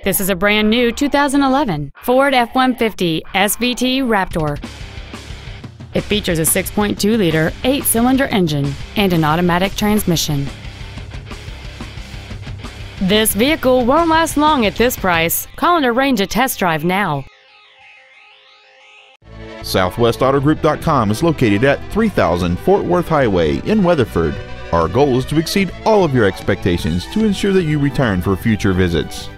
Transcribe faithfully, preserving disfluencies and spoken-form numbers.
This is a brand new two thousand eleven Ford F one fifty S V T Raptor. It features a six point two liter eight-cylinder engine and an automatic transmission. This vehicle won't last long at this price. Call and arrange a test drive now. Southwest Auto Group dot com is located at three thousand Fort Worth Highway in Weatherford. Our goal is to exceed all of your expectations to ensure that you return for future visits.